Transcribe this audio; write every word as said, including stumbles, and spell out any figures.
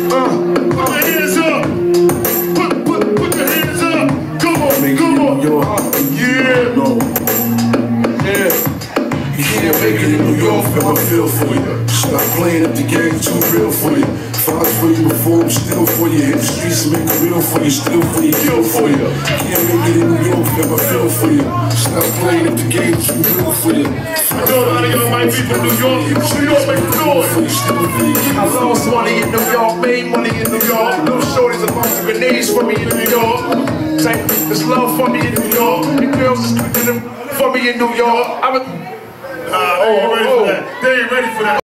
Put your hands up. Put, put, put your hands up. Come on, Make come it in on. New York. Yeah. No. Yeah. You can't make it in New York, fam, I feel for you. Stop playing if the game's too real for you. Fight for you before I'm still for you. Hit the streets and make it real for you. Still for you, kill for you. Can't make it in New York, fam, I feel for you. Stop playing if the game's too real for you. I know a lot of y'all might be from New York. New York make the noise. I lost money in New York, made money in New York. Little shorties are busting grenades for me in New York. Say, there's love for me in New York. And girls is cooking them for me in New York. I was. Nah, they ain't ready for that. They ain't ready for that.